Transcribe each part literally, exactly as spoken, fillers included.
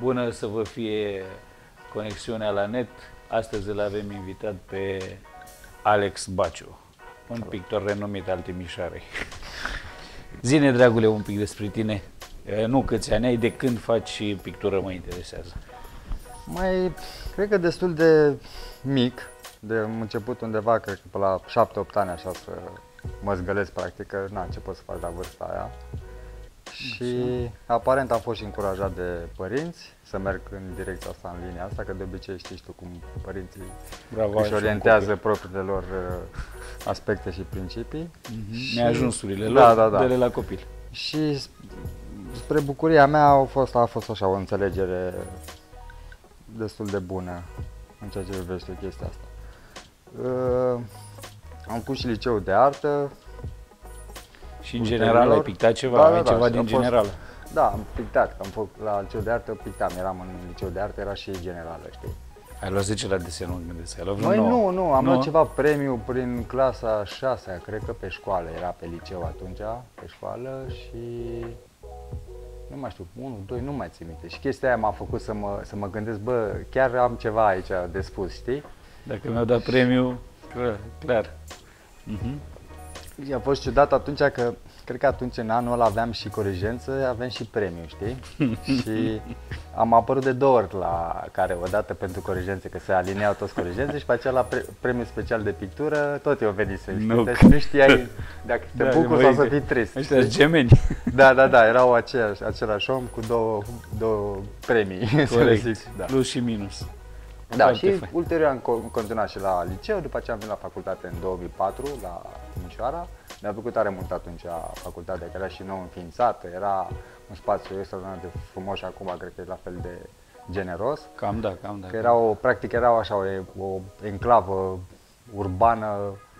Bună să vă fie conexiunea la net. Astăzi îl avem invitat pe Alex Baciu, un pictor renumit al Timișoarei. Zi-ne, dragule, un pic despre tine. Nu câți ani ai, de când faci pictură, mă interesează. Mai, cred că destul de mic, de am început undeva, cred că pe la șapte opt ani, așa, să mă zgălesc, practic, că na, ce poți să faci la vârsta aia. Și aparent am fost și încurajat de părinți să merg în direcția asta, în linia asta, că de obicei știi tu cum părinții Bravo, își orientează propriile lor aspecte și principii. Mm-hmm. Și neajunsurile lor, da, da, da. dă-le la copil. Și spre bucuria mea a fost, a fost așa o înțelegere destul de bună în ceea ce privește chestia asta. Uh, am făcut și liceu de artă. Și în general ai pictat ceva? Da, da, ai da, ceva da, din general? Da, am pictat, că am făcut la liceu de artă, pictam, eram în liceu de artă, era și generală, știi? Ai luat zece la desenul, mă gândesc, ai luat Măi, nu, nu, am luat ceva premiu prin clasa a șasea, cred că pe școală, era pe liceu atunci, pe școală și nu mai știu, unu, doi, nu mai țin minte. Și chestia aia m-a făcut să mă, să mă gândesc, bă, chiar am ceva aici de spus, știi? Dacă mi-au dat premiu, clar. clar. Uh-huh. Și a fost ciudat atunci că, cred că atunci în anul ăla aveam și corigență, aveam și premiu, știi? Și am apărut de două ori la care, odată pentru corigențe, că se alineau toți corigențe, și pe aceea la pre premiu special de pictură, tot eu venise, știi? Nu. Deci nu știai dacă te da, bucuri sau să fii trist. Ăștia gemeni. Da, da, da, erau aceiași, același om cu două, două premii, să le zic. Da. Plus și minus. Da, foarte și fain. Ulterior am continuat și la liceu, după aceea am venit la facultate în două mii patru, la Timișoara. Mi-a plăcut tare mult atunci facultatea, că era și nou înființată, era un spațiu extraordinar de frumos și acum cred că e la fel de generos. Cam da, cam da. Că era o, practic era așa o, o enclavă urbană,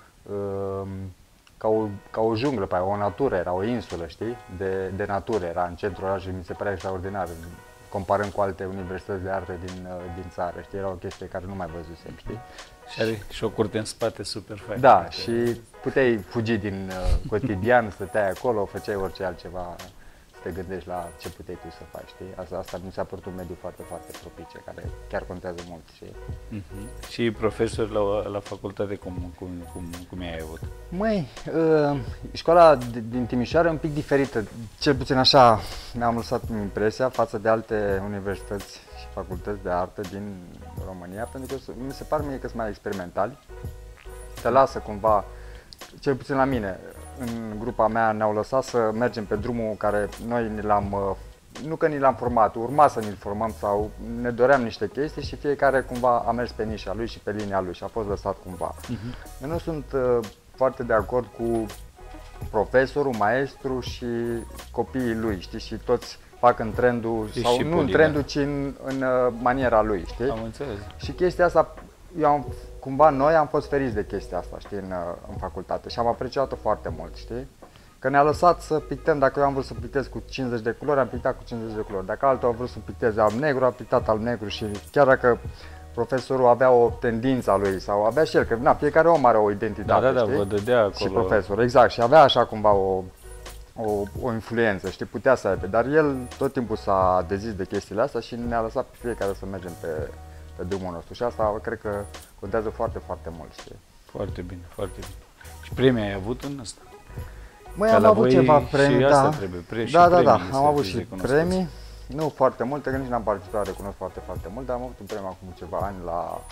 um, ca o, ca o junglă, pe aia, o natură, era o insulă, știi, de, de natură, era în centrul orașului, mi se părea extraordinar, comparând cu alte universități de artă din, din țară, știi, era o chestie care nu mai văzusem, știi? Și are și o curte în spate super fain. Da, și puteai fugi din uh, cotidian, stăteai acolo, făceai orice altceva, să te gândești la ce puteai tu să faci, știi? Asta, asta mi s-a părut un mediu foarte, foarte propice, care chiar contează mult, știi? Uh-huh. Și profesori la, la facultate, cum, cum, cum, cum ai avut? Măi, uh, școala din Timișoara e un pic diferită, cel puțin așa mi-am lăsat impresia față de alte universități și facultăți de artă din România, pentru că mi se par mie că sunt mai experimentali, te lasă cumva, cel puțin la mine, în grupa mea ne-au lăsat să mergem pe drumul care noi ni l-am, nu că ni l-am format, urma să ni-l formăm sau ne doream niște chestii și fiecare cumva a mers pe nișa lui și pe linia lui și a fost lăsat cumva. Uh-huh. Eu nu sunt uh, foarte de acord cu profesorul, maestru și copiii lui, știi, și toți fac în trendul, și sau și nu în trendul, ci în, în uh, maniera lui, știi? Am înțeles. Și chestia asta, eu am, cumva noi am fost feriți de chestia asta, știi, în, în facultate și am apreciat-o foarte mult, știi? Că ne-a lăsat să pictăm, dacă eu am vrut să pictez cu cincizeci de culori, am pictat cu cincizeci de culori, dacă altul a vrut să picteze alb-negru, a pictat alb-negru și chiar dacă profesorul avea o tendință a lui sau avea și el, că na, fiecare om are o identitate, da, da, știi? Vă dădea acolo. Și profesor, exact, și avea așa cumva o, o, o influență, știi, putea să aibă, dar el tot timpul s-a dezis de chestiile astea și ne-a lăsat pe fiecare să mergem pe, pe drumul nostru și asta cred că contează foarte, foarte mult, știi? Foarte bine, foarte bine. Și premii ai avut în asta? Măi, am avut ceva premii, și da. Asta trebuie, pre da, da, da, premii am avut și premii, nu foarte multe, că nici n-am participat, recunosc foarte, foarte mult, dar am avut un premiu acum ceva ani la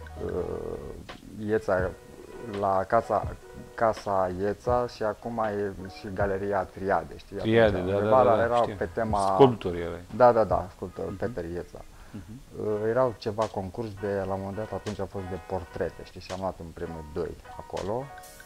uh, Ieța, la Casa, Casa Ieța și acum e și Galeria Triade, știi? Triade, da, da, da, da, erau știu. pe tema... Sculpturi erai. Da, da, da, sculptor, uh-huh. Peter Ieța. Uh-huh. Uh, erau ceva concurs de, la un moment dat, atunci a fost de portrete, știi, și am luat un premiu doi acolo.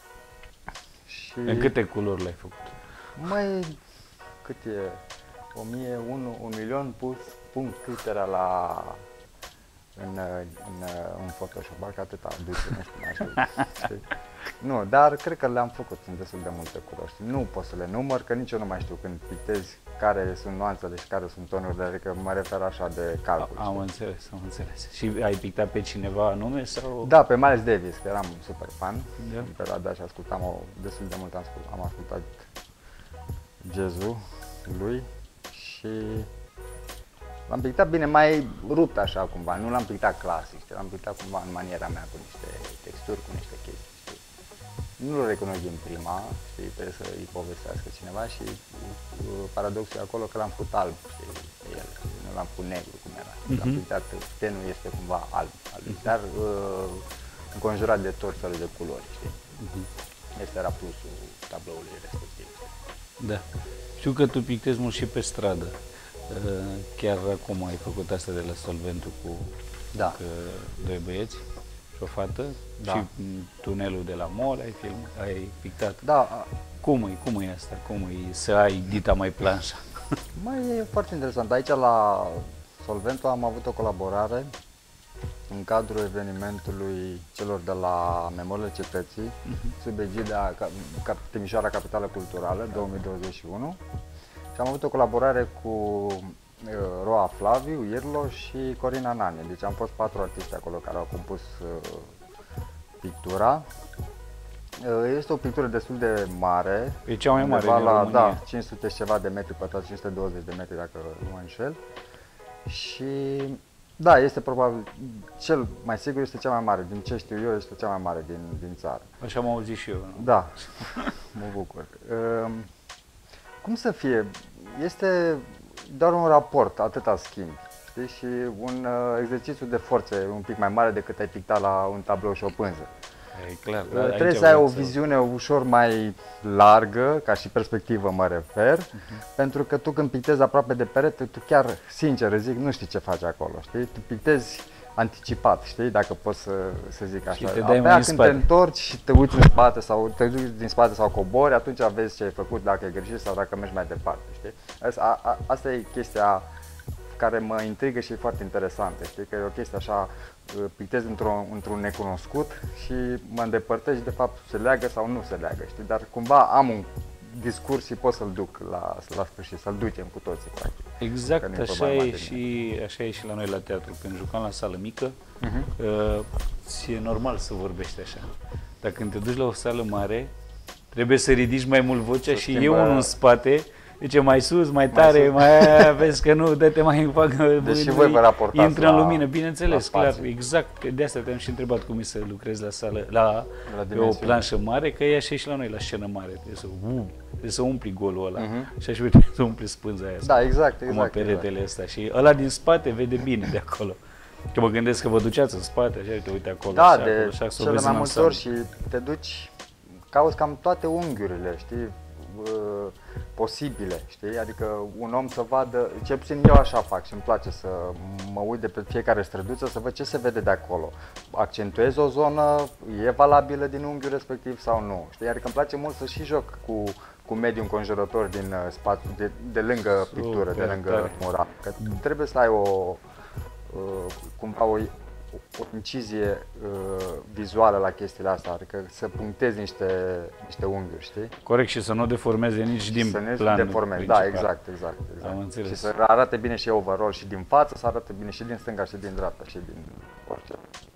Și... În câte culori l-ai făcut? Măi, cât e? o mie unu, un milion pus, punct cât era la... în, în, în Photoshop, că atâta duce, nu știu, mai știu. Nu, dar cred că le-am făcut în destul de multe culori. Nu pot să le număr, că nici eu nu mai știu când pictezi care sunt nuanțele și care sunt tonurile, adică mă refer așa de calcul. Am înțeles, am înțeles. Și ai pictat pe cineva anume sau? Da, pe Miles Davis, că eram super fan da. în perioada și ascultam o, destul de mult am ascultat, am ascultat jazz-ul lui și L-am pictat bine, mai rupt așa cumva, nu l-am pictat clasic, l-am pictat cumva în maniera mea cu niște texturi, cu niște chestii, știi. Nu-l recunosc din prima, știi, trebuie să-i povestească cineva și uh, paradoxul e acolo că l-am făcut alb, știi, pe el, nu l-am făcut negru cum era. Uh-huh. L-am pictat, tenul este cumva alb, alb uh-huh. dar uh, înconjurat de tot felul de culori, știi. Uh-huh. Este era plusul tabloului respectiv. Da. Știu că tu pictezi mult și pe stradă. Chiar acum ai făcut asta de la Solventul cu da. doi băieți și o fată, da. Și tunelul de la mall ai, film, ai pictat. Da. Cum e, cum e asta? Cum e să ai dita mai planșa? Mai e foarte interesant. Aici la Solventul am avut o colaborare în cadrul evenimentului celor de la Memoriile Cetății, uh-huh. sub egida Timișoara Capitală Culturală două mii douăzeci și unu. Și am avut o colaborare cu uh, Roa Flaviu, Irlo și Corina Nane. Deci am fost patru artiști acolo care au compus uh, pictura. Uh, este o pictură destul de mare. E cea mai mare din la, România. Da, cinci sute și ceva de metri pătrați, cinci sute douăzeci de metri dacă nu mă înșel. Și da, este probabil, cel mai sigur este cea mai mare. Din ce știu eu, este cea mai mare din, din țară. Așa am auzit și eu. Nu? Da, mă bucur. Uh, Cum să fie? Este doar un raport, atâta schimbi, știi? Și un uh, exercițiu de forțe un pic mai mare decât ai picta la un tablou și o pânză. E clar, uh, trebuie să ai o viziune ușor mai largă, ca și perspectivă mă refer, uh-huh. pentru că tu când pictezi aproape de perete, tu chiar, sincer zic, nu știi ce faci acolo, știi? Tu pictezi anticipat, știi, dacă pot să, să zic așa. Te Abia când spate. Te întorci și te uiți în spate sau te duci din spate sau cobori, atunci vezi ce ai făcut, dacă e greșit sau dacă mergi mai departe, știi? Asta, a, asta e chestia care mă intrigă și e foarte interesantă, știi, că e o chestie așa, pictezi într-un într-un necunoscut și mă îndepărtez și de fapt se leagă sau nu se leagă, știi, dar cumva am un discurs și pot să-l duc la, la sfârșit, să-l ducem cu toții, practic. Exact, așa e, și, așa e și la noi la teatru. Când jucam la sală mică, uh-huh. uh, ți-e normal să vorbești așa. Dar când te duci la o sală mare, trebuie să ridici mai mult vocea să și schimbă... e unul în spate, zice mai sus, mai tare, mai, mai vezi că nu, dă-te mai fac, deci și voi vă raportați intră în lumină, bineînțeles, clar, exact, că de asta te-am și întrebat cum e să lucrezi la sală, la, la pe o planșă mare, că e așa și la noi, la scenă mare, trebuie să, uh, trebuie să umpli golul ăla, uh-huh. și așa trebuie să umpli spânza aia, da, exact, exact, cum peretele ăsta exact. Și ăla din spate vede bine de acolo. Că mă gândesc că vă duceați în spate, așa, te uite acolo, da, așa, de acolo, așa, cele mai multe ori și te duci, cauți cam toate unghiurile, știi, posibile, știi? Adică un om să vadă, cel puțin eu așa fac și îmi place să mă uit de pe fiecare străduță să văd ce se vede de acolo. Accentuez o zonă, e valabilă din unghiul respectiv sau nu, știi? Adică îmi place mult să și joc cu, cu mediul înconjurător din spațiu, de, de lângă pictură, de lângă mural. Că trebuie să ai o, cumva o, o incizie uh, vizuală la chestiile astea, adică să punctezi niște, niște unghiuri, știi? Corect, și să nu deformeze nici din planul Să nu deformeze, da, exact, exact. exact. Am înțeles. Și să arate bine și overall și din față, să arate bine și din stânga și din dreapta și din orice.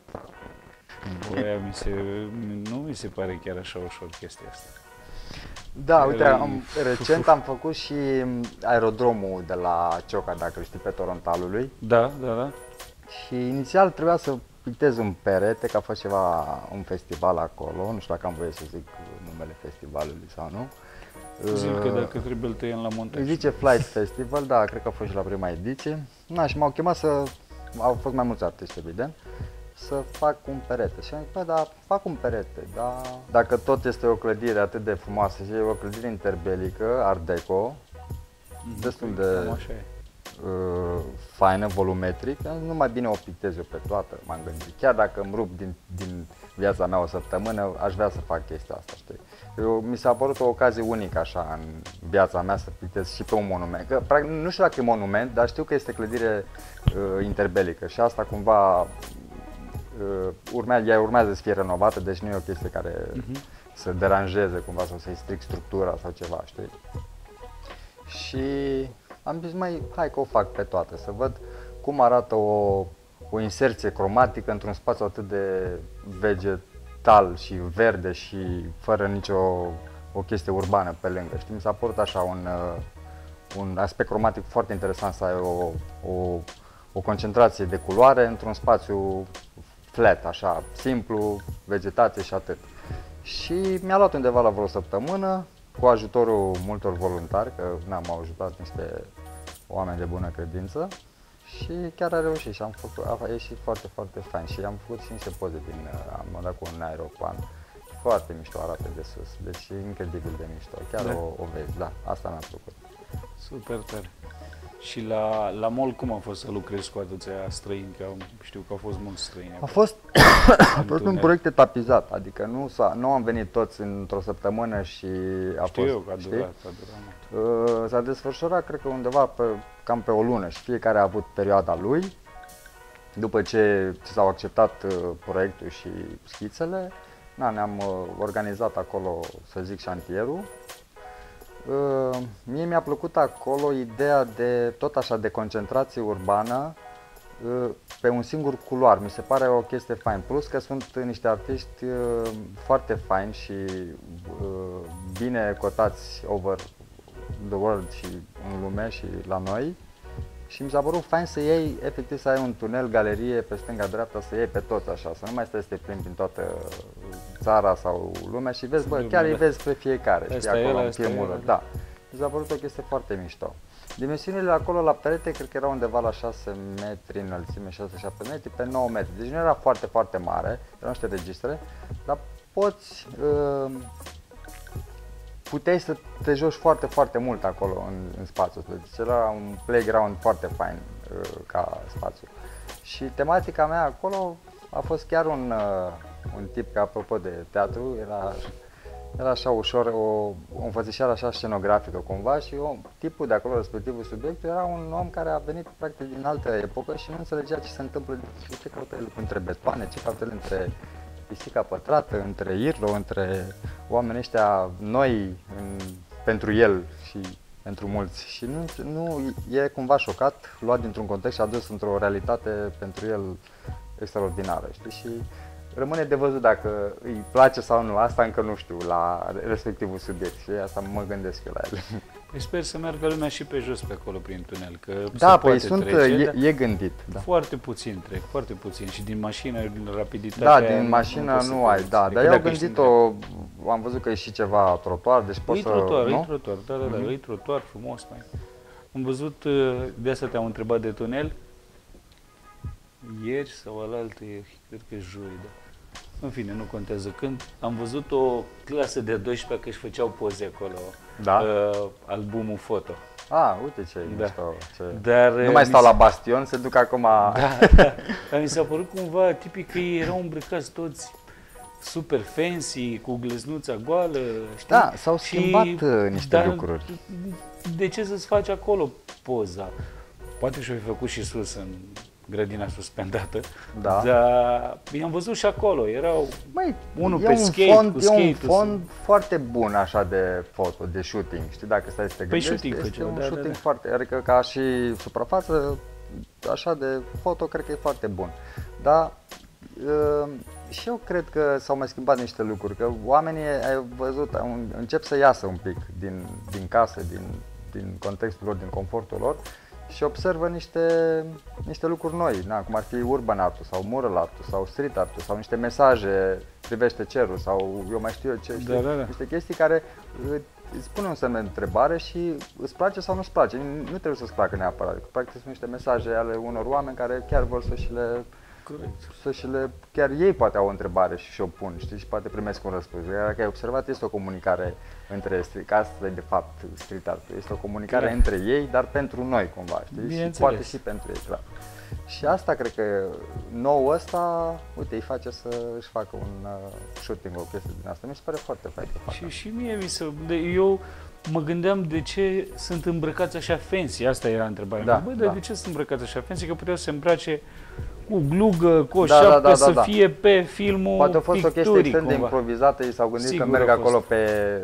Băia, mi se, nu mi se pare chiar așa ușor chestia asta. Da, uite, am, recent am făcut și aerodromul de la Cioca, dacă îl știi, pe Torontalului. Da, da, da. Și inițial trebuia să pictez un perete, că a fost ceva, un festival acolo, nu știu dacă am voie să zic numele festivalului sau nu. Zic că dacă trebuie îl tăiem la montaj. Zice Flight Festival, da, cred că a fost și la prima ediție. Na, și m-au chemat să, au fost mai mulți artiști, evident, să fac un perete. Și am zis, bă, dar fac un perete, dar dacă tot este o clădire atât de frumoasă și e o clădire interbelică, Art Deco, mm-hmm. destul de uh, faină, volumetrică, nu mai bine o pictez eu pe toată, m-am gândit. Chiar dacă îmi rup din, din viața mea o săptămână, aș vrea să fac chestia asta, știi? Eu, mi s-a părut o ocazie unică așa în viața mea să pictez și pe un monument. Că, practic, nu știu dacă e monument, dar știu că este clădire uh, interbelică și asta cumva uh, urmează, ea urmează să fie renovată, deci nu e o chestie care uh-huh. să deranjeze cumva sau să-i stric structura sau ceva, știi? Și am zis, mai, hai că o fac pe toate, să văd cum arată o, o inserție cromatică într-un spațiu atât de vegetal și verde și fără nicio o chestie urbană pe lângă. Știi, mi s-a părut așa un, un aspect cromatic foarte interesant să ai o, o, o concentrație de culoare într-un spațiu flat, așa, simplu, vegetație și atât. Și mi-a luat undeva la vreo săptămână, cu ajutorul multor voluntari, că n-am ajutat niște oameni de bună credință, și chiar a reușit și am făcut, a ieșit foarte, foarte fain și am făcut și niște poze din, am dat cu un aeroplan. Foarte mișto arată de sus, deci e incredibil de mișto, chiar da. o, o vezi, da, asta mi-a plăcut. Super tare. Și la, la mall cum a fost să lucrezi cu atâția străini, că știu că au fost mulți străini. A fost, a fost un proiect etapizat, adică nu, nu am venit toți într-o săptămână și a știu fost, eu că a știi? durat, a durat uh, S-a desfășurat, cred că undeva pe, cam pe o lună și fiecare a avut perioada lui. După ce s-au acceptat uh, proiectul și schițele, na, ne-am uh, organizat acolo, să zic, șantierul. Uh, mie mi-a plăcut acolo ideea de, tot așa, de concentrație urbană uh, pe un singur culoar. Mi se pare o chestie fain. Plus că sunt niște artiști uh, foarte faini și uh, bine cotați over the world și în lume și la noi. Și mi s-a părut fain să iei, efectiv să ai un tunel, galerie pe stânga-dreapta, să iei pe toți așa, să nu mai stai să te plimbi prin toată țara sau lumea și vezi, bă, chiar îi vezi pe fiecare, știi, acolo în filmul ăla. Da. Mi s-a părut o chestie foarte mișto. Dimensiunile acolo la perete cred că erau undeva la șase metri înălțime, șase șapte metri, pe nouă metri. Deci nu era foarte, foarte mare, erau niște registre, dar poți, uh, puteai să te joci foarte, foarte mult acolo în, în spațiu. Deci era un playground foarte fain uh, ca spațiu. Și tematica mea acolo a fost chiar un, uh, un tip, că apropo de teatru, era... Era așa ușor, o, o înfățișare așa scenografică cumva și eu, tipul de acolo, respectivul subiect, era un om care a venit practic din altă epocă și nu înțelegea ce se întâmplă, ce caută el între betoane, ce caută el între pisica pătrată, între Irlo, între oamenii ăștia noi în, pentru el și pentru mulți. Și nu, nu e cumva șocat, luat dintr-un context și adus într-o realitate pentru el extraordinară, știi? Și rămâne de văzut dacă îi place sau nu, asta încă nu știu la respectivul subiect și asta mă gândesc eu la el. Păi sper să meargă lumea și pe jos pe acolo prin tunel, că da, se păi poate sunt, trece, e, e gândit. Da. Foarte puțin trec, foarte puțin și din mașină, din rapiditate. Da, din mașină nu, nu ai, da, dar eu am gândit-o, am văzut că e și ceva trotuar, deci poți să... trotuar, nu? e trotuar, da, da, da, mm-hmm. e trotuar frumos, mai. Am văzut, de asta te-am întrebat de tunel, ieri sau alaltă, cred că joi, da. În fine, nu contează când. Am văzut o clasă de a douăsprezecea că își făceau poze acolo, da? uh, albumul foto. Ah, uite ce da. mișto. Ce... Dar, nu mai stau la bastion, se duc acum... Da, da. Dar mi s-a părut cumva tipic că ei erau îmbrăcați toți super fancy, cu gleznuța goală, știi? Da, s-au schimbat și, niște dar, lucruri. De ce să-ți faci acolo poza? Poate și-o fi făcut și sus în grădina suspendată, da. Dar i-am văzut și acolo, erau Măi, unul e pe un skate, fond, cu e un skate-ul. fond foarte bun așa de foto, de shooting, știi, dacă stai să te gândești, shooting este făceau, un da, shooting da, da. foarte, adică ca și suprafață, așa de foto, cred că e foarte bun. Dar uh, și eu cred că s-au mai schimbat niște lucruri, că oamenii, ai văzut, încep să iasă un pic din, din casă, din, din contextul lor, din confortul lor, și observă niște, niște lucruri noi, na, cum ar fi urban art sau mural art sau street art sau niște mesaje, privește cerul sau eu mai știu eu ce, știi? Da, da, da. Niște chestii care îți pune un semn de întrebare și îți place sau nu-ți place, nu trebuie să-ți placă neapărat, practic sunt niște mesaje ale unor oameni care chiar vor să și le... Corect. Să și le, chiar ei poate au o întrebare și și-o pun, știi, și poate primesc un răspuns. Iar dacă ai observat, este o comunicare între, că asta e de fapt street art, este o comunicare clar. Între ei, dar pentru noi cumva, știi, și poate și pentru ei, clar. Și asta cred că nou ăsta, uite, îi face să își facă un uh, shooting, o chestie din asta, mi se pare foarte fain. Și, și mie mi se, de, eu mă gândeam de ce sunt îmbrăcați așa fancy, asta era întrebarea da, mea. Băi, da. dar de ce sunt îmbrăcați așa fancy, că puteau să se îmbrace cu glugă, cu o da, șapcă, da, da, da, să da. fie pe filmul poate a fost o chestie extrem de cumva. improvizată, ei s-au gândit Sigur că merg acolo pe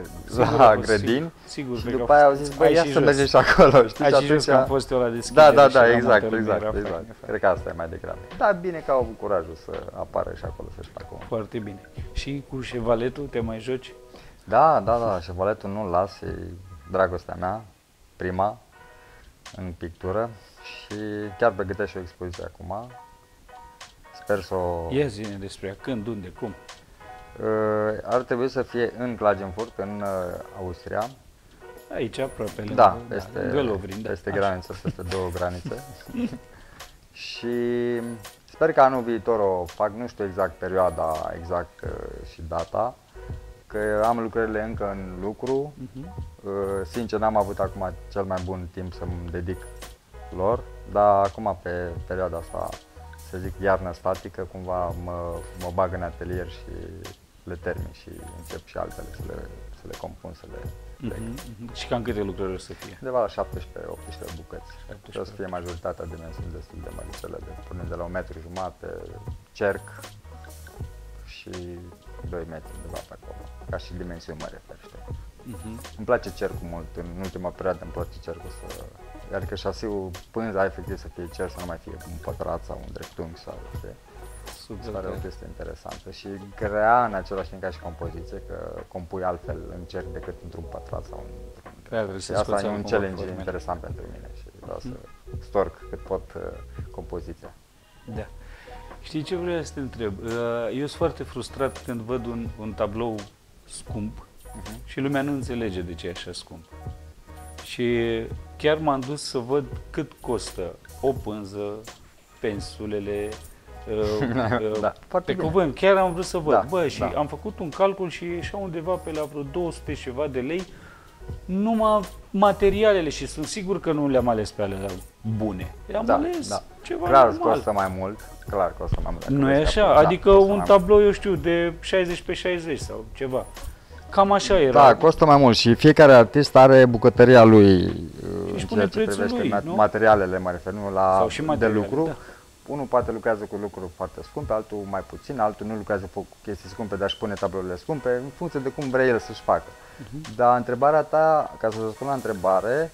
la grădini sigur, și sigur, după aia au zis, băi, ia să mergem și acolo, știi? Ai și și jos că am fost eu la deschidere. Da, da, și da, la exact, Monterey, exact, era exact. fain, Cred că asta e mai degrabă. Da, bine că au avut curajul să apară și acolo să-și facă un... Foarte bine. Și cu șevaletul te mai joci? Da, da, da, șevaletul nu-l las, e dragostea mea, prima. în pictură și chiar pregătesc și o expoziție acum. Sper să o... Ia zi-ne despre ea, când, unde, cum? Uh, ar trebui să fie în Klagenfurt, în uh, Austria. Aici, aproape, lângă, Da, peste, da, Gălovrin, da. peste graniță, peste două granițe. Și sper că anul viitor o fac, nu știu exact perioada, exact uh, și data, că am lucrările încă în lucru. Uh-huh. Uh, sincer, n-am avut acum cel mai bun timp să-mi dedic lor, dar acum pe perioada asta, să zic, iarnă statică, cumva mă, mă bag în atelier și le termin și încep și altele să le, să le compun, să le trec. Uh-huh. Și cam câte lucrări o să fie? Undeva la șaptesprezece optsprezece bucăți. Trebuie să fie majoritatea dimensiuni destul de măricele, de pornind de la un metru jumate, cerc și doi metri undeva pe acolo. Ca și dimensiuni mă refer, știi? Uh-huh. Îmi place cercul mult, în ultima perioadă îmi place cercul să... Adică șasiul, pânza efectiv să fie cer, să nu mai fie un pătrat sau un dreptunghi sau, știi? Super, pare o chestie interesantă și grea în același timp ca și compoziție, că compui altfel în cerc decât într-un pătrat sau într-un... Și asta e un challenge interesant pentru mine și vreau să storc cât pot uh, compoziția. Da. Știi ce vreau să te întreb? Eu sunt foarte frustrat când văd un, un tablou scump uh-huh. și lumea nu înțelege de ce e așa scump. Și chiar m-am dus să văd cât costă o pânză, pensulele, uh, da, pe bine. Cuvânt, chiar am vrut să văd. Da, Bă, și da. am făcut un calcul și ieșea undeva pe la vreo două sute și ceva de lei numai materialele și sunt sigur că nu le-am ales pe alea bune. Le-am da, ales da. ceva clar normal. Costă mai mult, clar costă mai mult. Nu e așa? Da, adică un tablou, eu știu, de șaizeci pe șaizeci sau ceva. Cam așa era. Da, costă mai mult și fiecare artist are bucătăria lui și în ceea ce privește lui, nu? materialele, mă refer, nu la de lucru. Da. Unul poate lucrează cu lucruri foarte scumpe, altul mai puțin, altul nu lucrează cu chestii scumpe, dar își pune tablourile scumpe, în funcție de cum vrea el să-și facă. Uh-huh. Dar întrebarea ta, ca să răspund la întrebare,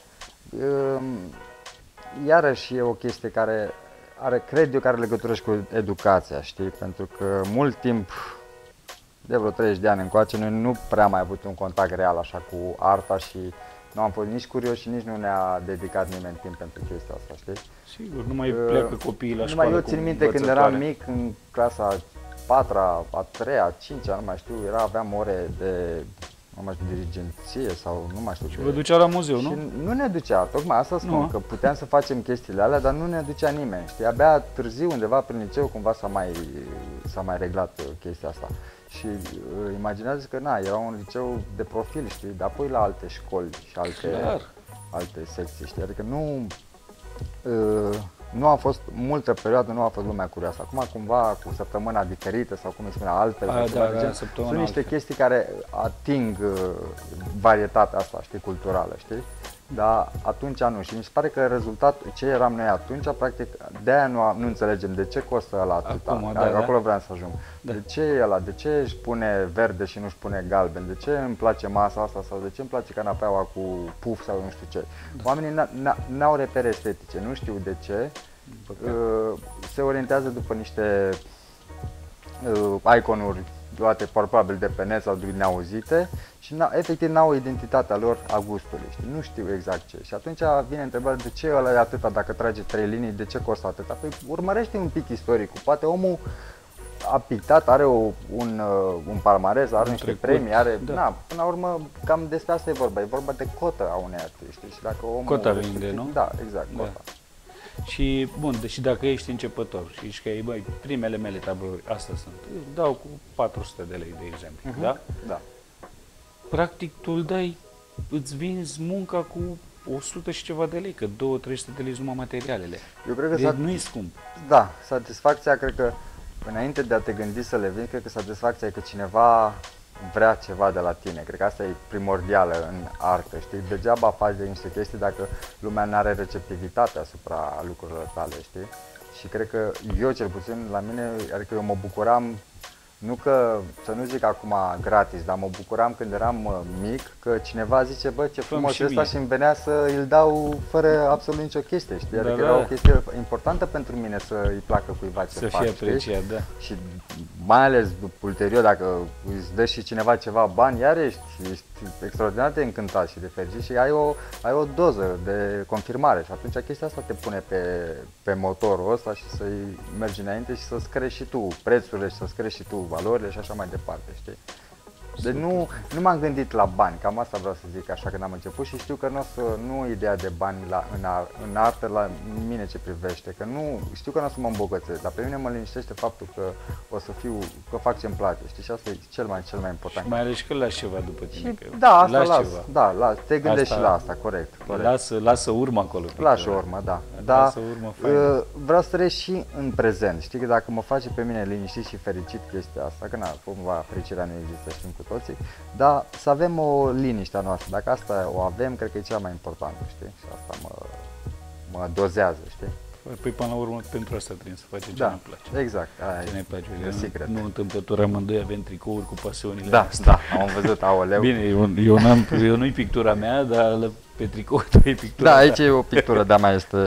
iarăși e o chestie care are, cred eu, că are legătură și cu educația, știi? Pentru că mult timp, de vreo treizeci de ani încoace, noi nu prea mai avut un contact real așa cu arta și nu am fost nici curioși și nici nu ne-a dedicat nimeni timp pentru chestia asta, știi? Sigur, nu mai pleacă copiii la școală. Numai eu țin minte când eram mic, în clasa a patra, a treia, a cincea, nu mai știu, era, aveam ore de, nu mai știu, dirigenție sau nu mai știu. Și vă ducea la muzeu, și nu? Nu ne ducea, tocmai asta spun, nu. Că puteam să facem chestiile alea, dar nu ne ducea nimeni, știi? Abia târziu, undeva prin liceu, cumva s-a mai, s-a mai reglat chestia asta. Și uh, imaginează că na, era un liceu de profil, știi, dar apoi la alte școli și alte, alte secții, știi, adică nu, uh, nu a fost multă perioadă, nu a fost lumea curioasă. Acum cumva cu săptămâna diferită sau cum îi spunea altele, a, da, da, sunt niște altfel. chestii care ating uh, varietatea asta, știi, culturală, știi? Dar atunci nu și mi se pare că rezultatul, ce eram noi atunci, practic, de-aia nu, nu înțelegem de ce costă ăla atâta, Acum, da, acolo da. vreau să ajung. Da. De ce e ăla, de ce își pune verde și nu își pune galben, de ce îmi place masa asta sau de ce îmi place canapeaua cu puf sau nu știu ce. Da. Oamenii n-au repere estetice, nu știu de ce, uh, se orientează după niște uh, iconuri luate probabil de pe net sau din neauzite și efectiv n-au identitatea lor a gustului, știi? Nu știu exact ce. Și atunci vine întrebarea de ce ăla e atâta, dacă trage trei linii, de ce costă atâta? Păi urmărește un pic istoricul, poate omul a pictat, are o, un, un palmares, are un niște trecut, premii, are, da. na, până la urmă cam despre asta e vorba, e vorba de cotă a unei artiști și dacă omul... Cota vinde, nu? Da, exact, da. Cota. Și, bun, și dacă ești începător și ești că, băi, primele mele tablouri, astea sunt, dau cu patru sute de lei, de exemplu, uh-huh. da? Da. Practic, tu îl dai, îți vinzi munca cu o sută și ceva de lei, că două trei sute de lei numai materialele. Eu cred că deci nu e scump. Da, satisfacția, cred că, înainte de a te gândi să le vinzi, cred că satisfacția e că cineva vrea ceva de la tine. Cred că asta e primordială în artă, știi? Degeaba faci de niște chestii dacă lumea nu are receptivitate asupra lucrurilor tale, știi? Și cred că eu, cel puțin, la mine, adică eu mă bucuram Nu că, să nu zic acum gratis, dar mă bucuram când eram uh, mic că cineva zice, bă, ce frumos și e ăsta mie. și îmi venea să îl dau fără absolut nicio chestie, știi? Adică Da, era da. o chestie importantă pentru mine să îi placă cuiva ce Să fac, fie știi? apreciat, da. Și mai ales după ulterior, dacă îți dă și cineva ceva bani, iar ești, ești extraordinar de încântat și de fericit și ai o, ai o doză de confirmare și atunci chestia asta te pune pe, pe motorul ăsta și să-i mergi înainte și să-ți crești și tu prețurile și să-ți crești și tu valorile și așa mai departe, știi? Deci nu, nu m-am gândit la bani, cam asta vreau să zic așa când am început și știu că nu o să, nu ideea de bani la, în, ar, în artă la mine ce privește, că nu, știu că nu o să mă îmbogățesc, dar pe mine mă liniștește faptul că o să fiu, că fac ce-mi place, știi, și asta e cel mai, cel mai important. Și mai ales că lași ceva după tine. Și, Că da, asta lași las, ceva. da, las, te gândești Asta- și la asta, corect, corect. Lasă, lasă urmă acolo. Lași o pictură. urmă, da. Dar Lasă urmă faină. uh, vreau să trăiesc și în prezent. Știi că dacă mă face pe mine liniștit și fericit chestia asta, că na, cumva fericirea nu există, știm cu toții, dar să avem o liniște a noastră. Dacă asta o avem, cred că e cea mai importantă, știi? Și asta mă, mă dozează, știi? Păi până la urmă pentru asta trebuie să facem ce Da, ne place. exact. Aia Ce ne e place. the secret. Nu, nu întâmplător amândoi avem tricouri cu pasiunile Da, astea. da, am văzut, aoleu. Bine, eu, eu, n-am, eu nu-i pictura mea, dar la- pe tricou tu e pictura Da, ta. aici e o pictură, de-a mea este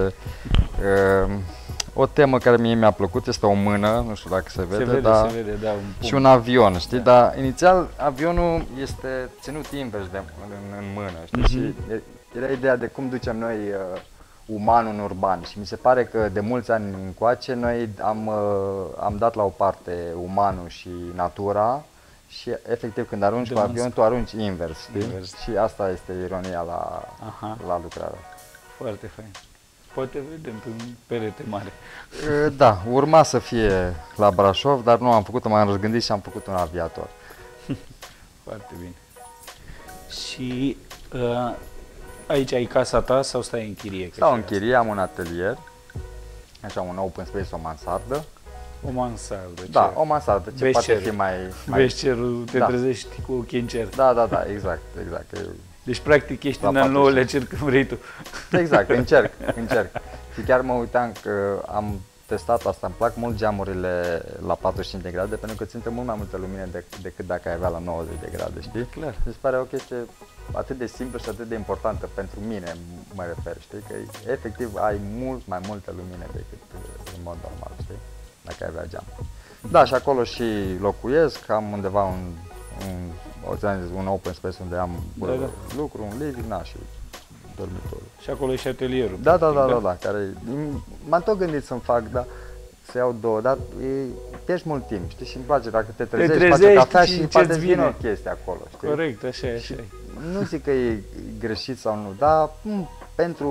uh, o temă care mie mi-a plăcut, este o mână, nu știu dacă se vede, Se vede, dar se vede, da, un și pumn. un avion, știi? Da. Dar inițial avionul este ținut invers de, în, în mână, știi? Mhm. Și e- era ideea de cum ducem noi uh, umanul în urban și mi se pare că de mulți ani încoace noi am, uh, am dat la o parte umanul și natura și efectiv când arunci cu Demonstrat. avion tu arunci invers, știi? Invers. Și asta este ironia la, Aha. la lucrarea. Foarte fain. Poate vedem pe un perete mare. Uh, Da, urma să fie la Brașov, dar nu am făcut-o, m-am răzgândit și am făcut un aviator. Foarte bine. Și uh, aici ai casa ta sau stai în chirie? Că Stau și în chirie, am un atelier, așa un open space, o mansardă. asta. O mansardă. Da, ce? o mansardă, ce Vezi poate cerul. fi mai... mai... Vezi cerul, te Da. trezești cu ochii în cer. Da, da, da, exact, exact. că e- Deci practic ești La în al patruzeci. nouălea cer când vrei tu. Exact, încerc, încerc. Și chiar mă uitam că am testat asta, îmi plac mult geamurile la patruzeci și cinci de grade pentru că țintă mult mai multă lumină de, decât dacă ai avea la nouăzeci de grade, știi? Clar. Mi se pare o chestie atât de simplă și atât de importantă pentru mine, mă refer, știi? Că efectiv ai mult mai multă lumină decât uh, în mod normal, știi? Dacă ai avea geam. Da, și acolo și locuiesc, am undeva un, un, o ți-am zis, un open space unde am Da, uh, da. lucru, un living, na, și dormitorul. Și acolo e și atelierul. Da, da, practic, da, da, da, care m-am tot gândit să-mi fac, da, să iau două, dar e, pierzi mult timp, știi, și îmi place dacă te trezești, faci o trezești cafea și și ce-ți poate vine vine. o chestie acolo, știi? Corect, așa e, Și așa e. nu zic că e greșit sau nu, dar m, pentru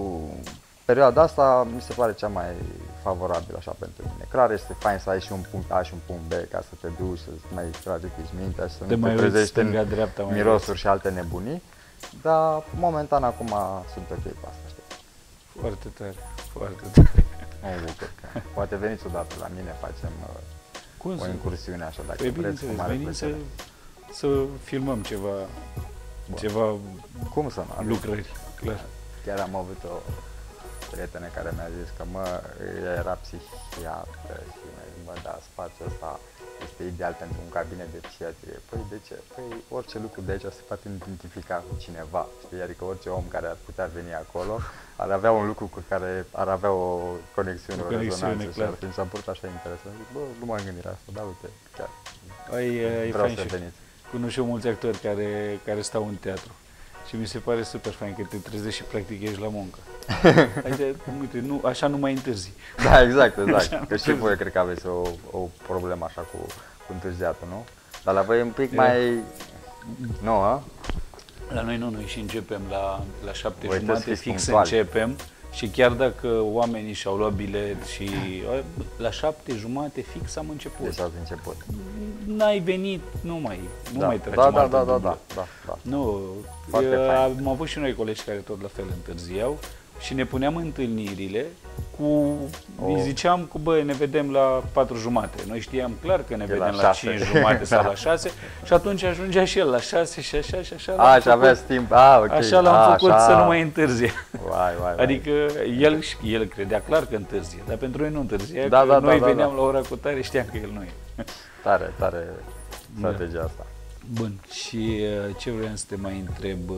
perioada asta mi se pare cea mai favorabilă așa pentru mine. Clar este fain să ai și un punct A și un punct B ca să te duci, să mai tragi mintea și să Te nu mai te uiți trezești în stânga-dreapta mai mirosuri și alte nebunii, dar momentan acum sunt ok pe asta, știi? Foarte tare, foarte tare. Mă bucur că poate veniți odată la mine, facem uh, Cum o să? incursiune așa, dacă Păi vreți, cu bineînțeles, mare venim să, plăcere. să filmăm ceva, Bun. ceva Cum să nu? lucrări, clar. Chiar am avut o prietenă care mi-a zis că mă, ea era psihiatră și mi-a zis, mă, da, spațiul ăsta este ideal pentru un cabinet de psihiatrie. Păi de ce? Păi orice lucru de aici se poate identifica cu cineva, știi? Adică orice om care ar putea veni acolo ar avea un lucru cu care ar avea o conexiune, O o, conexiune, rezonanță și clar. ar fi, mi s-a părut așa interesant. Zic, bă, nu m-am gândit la asta, dar uite, chiar Ai, e vreau fain să și veniți. cunosc și eu mulți actori care, care stau în teatru. Și mi se pare super fain că te trezești și practic ești la muncă. Adică, uite, nu, așa nu mai întârzi. Da, exact, exact. Așa, Că și voi cred că aveți o, o problemă așa cu, cu întârziatul, nu? Dar la voi e un pic E. mai... Nu, a? La noi nu, noi și începem la, la șapte Voi jumate, trebuie să fiți fix punctuali. începem. Și chiar dacă oamenii și-au luat bilet și la șapte jumate fix am început. Deci ați început. N-ai venit, nu mai, nu da. mai da, tragem da, altă da, da, dublă. da, da, da. Nu, Foarte eu, fain. am avut și noi colegi care tot la fel întârziau și ne puneam întâlnirile cu, îi Oh. ziceam cu bă, ne vedem la patru jumate. Noi știam clar că ne De la vedem la, șase. cinci jumate sau Da. la șase și atunci ajungea și el la șase și așa și așa. A, l-am și aveați făcut, timp, a, ok. așa l-am a, făcut așa. să nu mai întârzie. Vai, vai, vai. Adică el, el credea clar că întârzie, dar pentru noi nu întârzia, Da, că da, noi da, da, veneam da. la ora cu tare, știam că el nu e. Tare, tare strategia asta. Bun, și ce vreau să te mai întreb,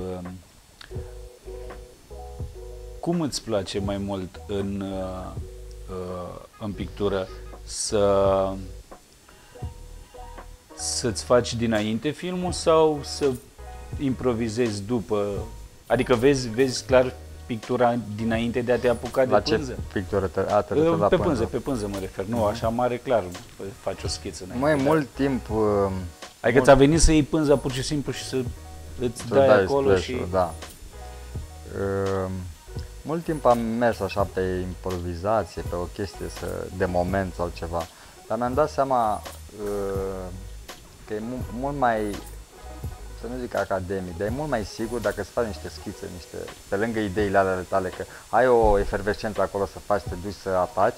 cum îți place mai mult în, în pictură să să-ți faci dinainte filmul sau să improvizezi după? Adică vezi, vezi clar pictura dinainte de a te apuca La de pânză? ce pictură te, a, te la Pe pânză, pe pânză mă refer. Nu, așa mare, clar, faci o schiță. Mai mult timp... Adică ți-a venit să iei pânza pur și simplu și să îți dai, dai acolo și... Da. Uh, mult timp am mers așa pe improvizație, pe o chestie să, de moment sau ceva. Dar mi-am dat seama uh, că e mu- mult mai, să nu zic academic, dar e mult mai sigur dacă îți faci niște schițe, niște, pe lângă ideile ale tale, că ai o efervescență acolo să faci, te duci să ataci,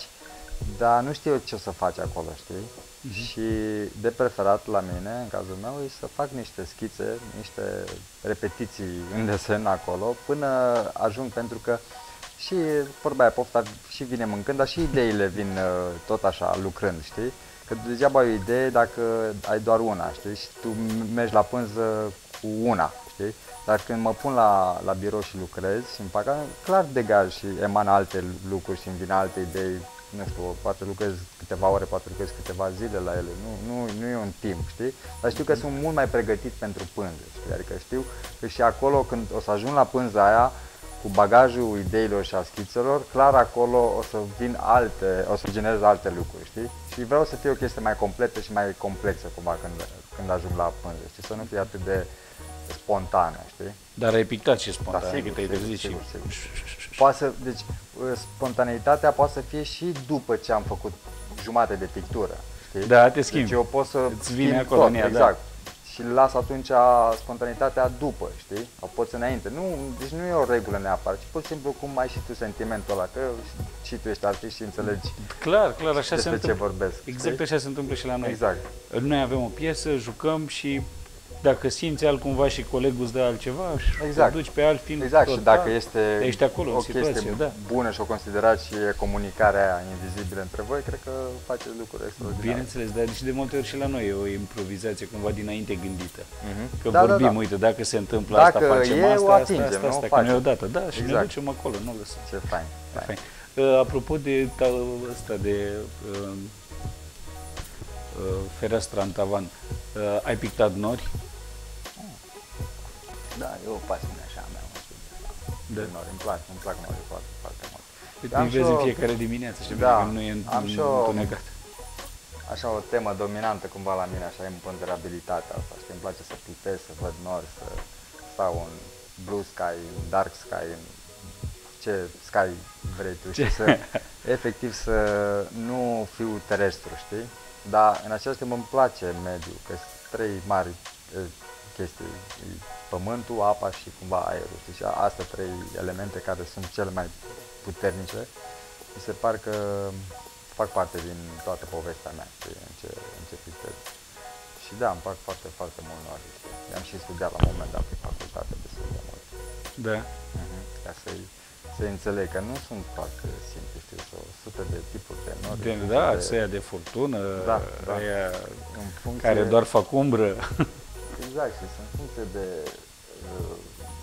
dar nu știu eu ce o să faci acolo, știi? Uh-huh. Și de preferat la mine, în cazul meu, e să fac niște schițe, niște repetiții în desen acolo, până ajung, pentru că și vorba aia, pofta și vine mâncând, dar și ideile vin uh, tot așa, lucrând, știi? Că degeaba ai o idee dacă ai doar una, știi? Și tu mergi la pânză cu una, știi? Dar când mă pun la, la birou și lucrez și îmi fac, clar degaj și emană alte lucruri și îmi vin alte idei, nu știu, poate lucrez câteva ore, poate lucrez câteva zile la ele, nu, nu, nu e un timp, știi? Dar știu că sunt mult mai pregătit pentru pânză, știi? Adică știu că și acolo, când o să ajung la pânza aia, cu bagajul ideilor și a schițelor, clar acolo o să vin alte, o să generez alte lucruri, știi? Și vreau să fie o chestie mai completă și mai complexă cumva când, când ajung la pânză, știi? Să nu fie atât de spontană, știi? Dar ai pictat și spontan, da, sigur, adică te-ai trezit și... Sigur, sigur. Poate să, deci, spontaneitatea poate să fie și după ce am făcut jumate de pictură, știi? Da, te schimbi. Deci eu pot să îți vine acolo tot, în ea, exact. Da. Și las atunci spontanitatea după, știi? O poți înainte. Nu, deci nu e o regulă neapărat, ci pur și simplu cum ai și tu sentimentul ăla, că și tu ești artist și înțelegi clar, clar, așa se întâmplă. ce vorbesc. Exact, știi? așa se întâmplă și la noi. Exact. Noi avem o piesă, jucăm și dacă simți altcumva și colegul îți dă altceva, exact. Te duci pe alt film. Exact, tot, și dacă da, este ești acolo, o în chestie situație, da. bună și o considerați și e comunicarea aia invizibilă între voi, cred că faceți lucruri extraordinare. Bineînțeles, dar și de multe ori și la noi e o improvizație cumva dinainte gândită. Uh-huh. Că da, vorbim, da, da. uite, dacă se întâmplă dacă asta, facem e, asta, o asta, atingem, asta, nu? asta, Facem. că ne odată, da, și exact. ne ducem acolo, nu lăsăm. Ce fain. fain. fain. Uh, apropo de ăsta de uh, uh, fereastra în tavan, uh, ai pictat nori? Da, e o pasiune așa mea, mă știu. Da. Nori, îmi plac, îmi plac nori foarte, foarte mult. Îi vezi în fiecare dimineață, știi, da, că nu e am și o, întunecat. așa o temă dominantă cumva la mine, așa imponderabilitatea asta, știi, îmi place să pipez, să văd nori, să stau în blue sky, în dark sky, în ce sky vrei tu, și să, efectiv, să nu fiu terestru, știi? Dar în același timp îmi place mediul, că sunt trei mari chestii, pământul, apa și cumva aerul, știi? Și astea trei elemente care sunt cele mai puternice, mi se par că fac parte din toată povestea mea, știi? În ce, în ce pictez. Și da, îmi plac foarte, foarte mult nori, știi? I-am și studiat la un moment dat pe facultate destul de mult. Da. Uh-huh. Ca să-i, să-i înțeleg că nu sunt foarte simpli, știi? Sunt o sută de tipuri de nori. De, da, de... să ia de furtună, da, da. aia în funcție... care doar fac umbră. Exact, și sunt funcție de, uh,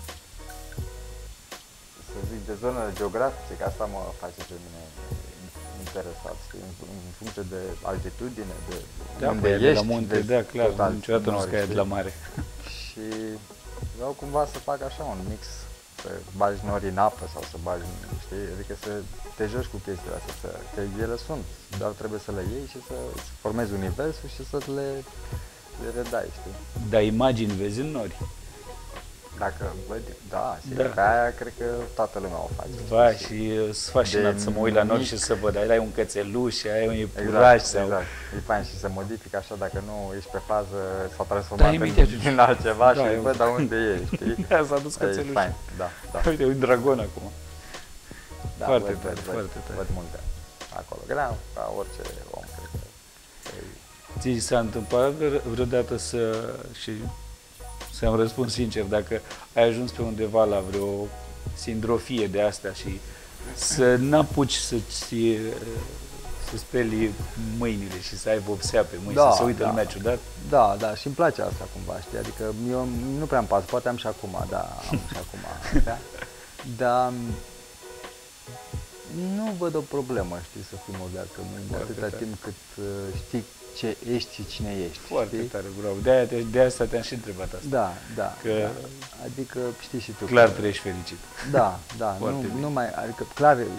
să zic, de zonă geografice, că asta mă face pe mine interesat, știi? În, în funcție de altitudine, de da, unde ești, de la munte, da, clar, niciodată nu scai de la mare. Și vreau cumva să fac așa un mix, să bagi nori în apă sau să bagi, știi? Adică să te joci cu chestiile astea, să, că ele sunt, doar trebuie să le iei și să formezi universul și să le le redai, știi? Dar imagini vezi în nori? Dacă văd, da, sigur, da. Pe aia cred că toată lumea o face. Va, și sunt fascinat să mă uit la nori și să văd, ai un cățeluș, ai un iepuraș exact, sau... Exact, e fain și se modifică așa, dacă nu ești pe fază, s-a transformat da, în, în altceva da, și eu... văd de unde e, știi? Da, s-a dus cățeluș. E fain, da, da. Uite, un dragon acum. Da, foarte văd, tare, văd, foarte văd, tare. Văd multe acolo, că ca orice om, cred că. Ți s-a întâmplat vreodată să, și să-mi răspund sincer, dacă ai ajuns pe undeva la vreo sindrofie de astea și să n-apuci să-ți, să speli mâinile și să ai vopsea pe mâini, Da, să se uită da. lumea ciudat. Da, da, și îmi place asta cumva, știi, adică eu nu prea îmi pas, poate am și acum, da, am și acum, da, dar nu văd o problemă, știi, să fii modern, că atâta tare. timp cât uh, știi ce ești și cine ești, Foarte știi? tare, bravo. De-aia, te- de asta te-am și întrebat asta. Da, da, Că- da, adică știi și tu. Clar că- trăiești fericit. Da, da, Foarte nu, bine. nu mai, adică clar uh,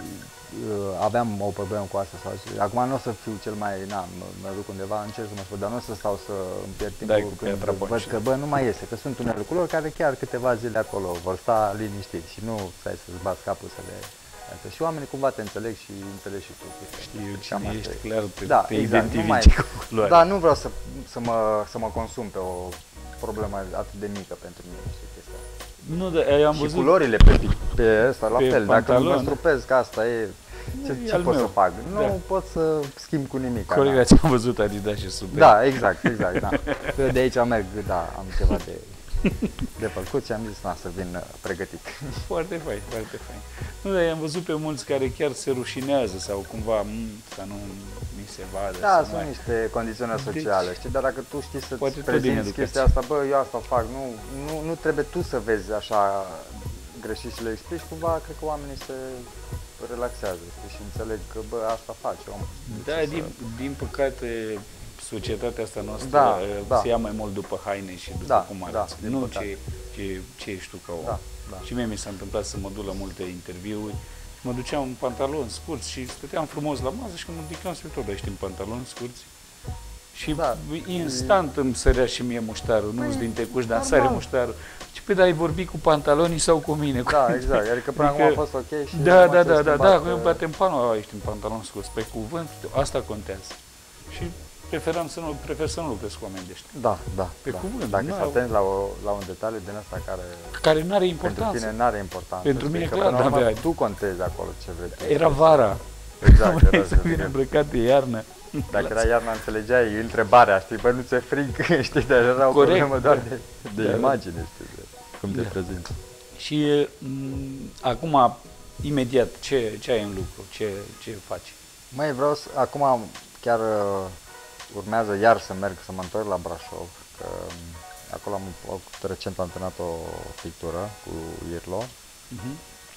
aveam o problemă cu asta sau și- acum nu o să fiu cel mai, na, mă, mă duc undeva, încerc să mă spun, dar nu o să stau să îmi pierd Dai timpul cu când piatra văd bănci. că, bă, nu mai iese, că sunt unele culori care chiar câteva zile acolo vor sta liniștiți și nu stai să-ți bați capul să le... Asta. Și oamenii cumva te înțeleg și înțelegi și tu. Știu Cam cine asta ești, e. clar te, Da, te exact, nu mai- identifici cu culoarea. Dar nu vreau să, să, mă, să mă consum pe o problemă atât de mică pentru mine, știi chestia asta. Nu, dar eu am Și văzut culorile pe, pe ăsta, la pe fel, dacă pantalon. mă strupez, că asta e, ce, E ce al pot meu. să fac? Nu Da. pot să schimb cu nimic. colega ți-am văzut Adidas și super. Da, exact, exact, da. Eu de aici merg, da, am ceva de, de făcut și am zis, na, să vin uh, pregătit. Foarte fain, foarte fain. Nu, dar i-am văzut pe mulți care chiar se rușinează sau cumva, m, să nu mi se vadă. Da, să sunt mai... niște condiționări sociale, știi, dar dacă tu știi să-ți Poate tot din prezinți educație. chestia asta, bă, eu asta fac, nu, nu, nu trebuie tu să vezi așa greșit și le explici, cumva, cred că oamenii se relaxează, știi, și înțeleg că, bă, asta faci om. Da, Ce din, să- din păcate, societatea asta noastră Da, uh, da. se ia mai mult după haine și după Da, cum da, arăți. din nu păcate. ce, ce, ce ești tu ca om. Da, da. Și mie mi s-a întâmplat să mă duc la multe interviuri. Mă duceam în pantaloni scurți și stăteam frumos la masă și când mă ridicam să tot, ești în pantaloni scurți. Și Da. instant îmi sărea și mie muștarul, nu-ți din tecuș, dar îmi normal. sare muștarul. Și pe da, ai vorbit cu pantalonii sau cu mine? Da, exact, adică până acum a fost ok și... Da, acum da, ți-ai da, da, schimbat, da, eu uh, batem panul, a, ești în pantaloni scurs, pe cuvânt, asta contează. Și preferam să nu, prefer să nu lucrez cu oameni de ăștia, Da, da, Pe da. cuvânt, Dacă nu să au- atenți la, o, la un detaliu din asta care care nu are pentru importanță. tine nu are importanță. Pentru știi, mine că clar până la urmă n-avea. tu contezi acolo ce vrei tu. Era vara, Exact, vrei era să să vin zic. îmbrăcat de iarnă. Dacă era iarna, înțelegeai întrebarea, știi, bă, nu ți-e fric, știi, dar era o Corect, problemă doar da. de, de Da. imagine, știi, de cum te Da. prezinți. Și m, acum, imediat, ce, ce ai în lucru, ce, ce faci? Mai vreau să, acum chiar uh, urmează iar să merg, să mă întorc la Brașov, că um, acolo am făcut recent am antrenat o pictură cu Irlo Mhm.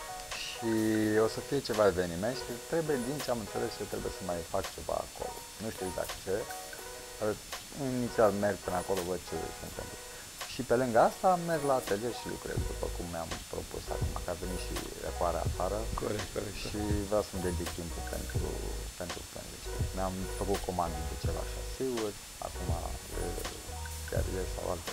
și o să fie ceva eveniment și trebuie, din ce am înțeles, eu trebuie să mai fac ceva acolo. Nu știu exact ce, dar inițial merg până acolo, văd ce se întâmplă. Și pe lângă asta merg la atelier și lucrez, după cum mi-am propus acum, că a venit și răcoarea afară. Corect, corect. Și vreau să-mi dedic timpul pentru, pentru pânze, știi? Mi-am făcut comandă de ceva șasiuri, acum chiar ieri sau alte.